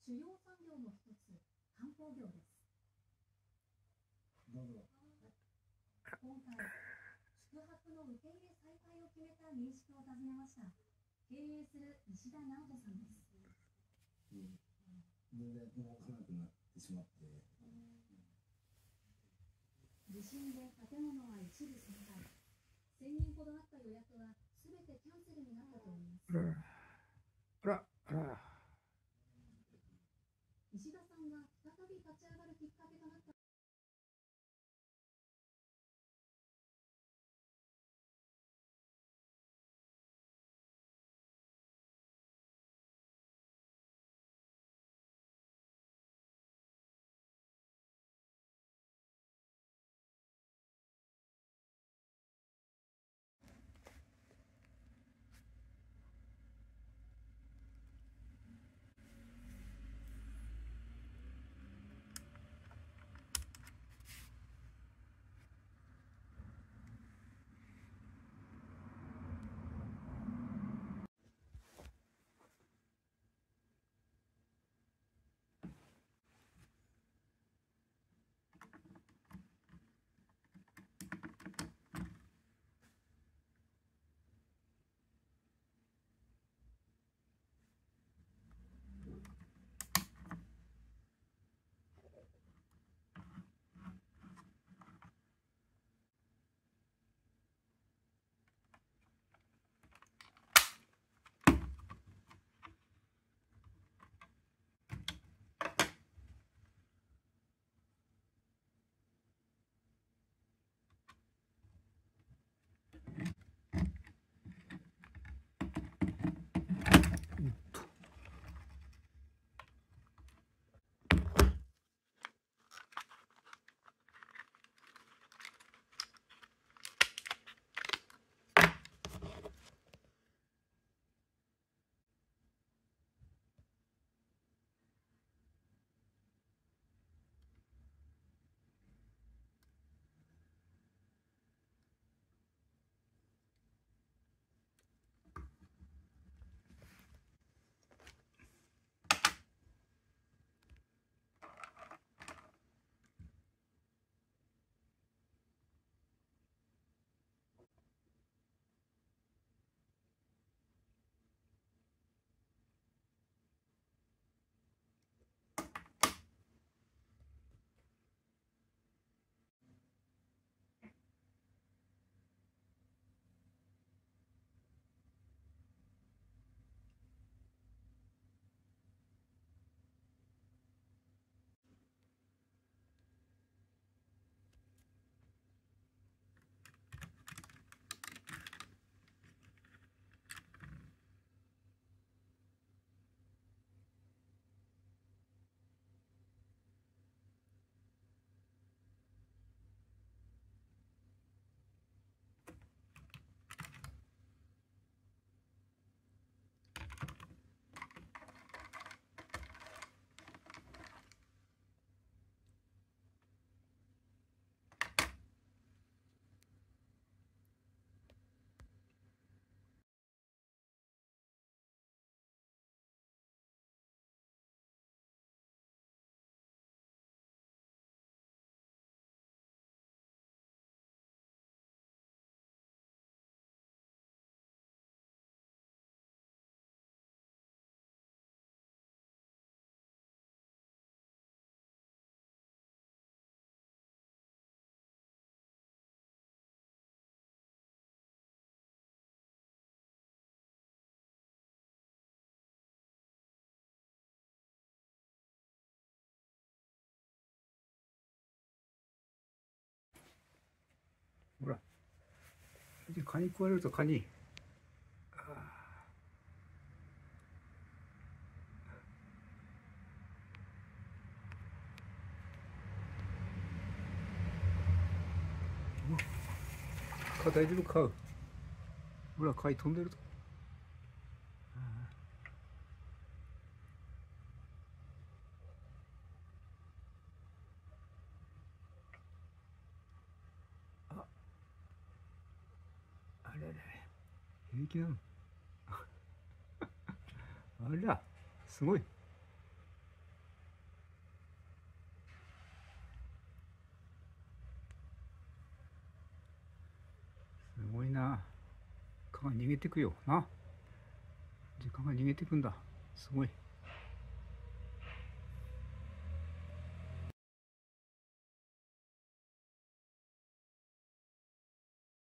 主要産業の一つ、観光業です。どうぞ。今回、宿泊の受け入れ再開を決めた民宿を訪ねました。経営する石田直人さんです。 全然動かなくなってしまって、 地震で建物は一部損壊。1000人ほどあった予約はすべてキャンセルになったといいます。石田さんが再び立ち上がるきっかけとなったほら、蚊に食われると蚊に。蚊大丈夫か。ほら、蚊飛んでると。あれれ、平気なの。あら、すごい。 蚊が逃げてくよな。時間が逃げてくんだ。すごい。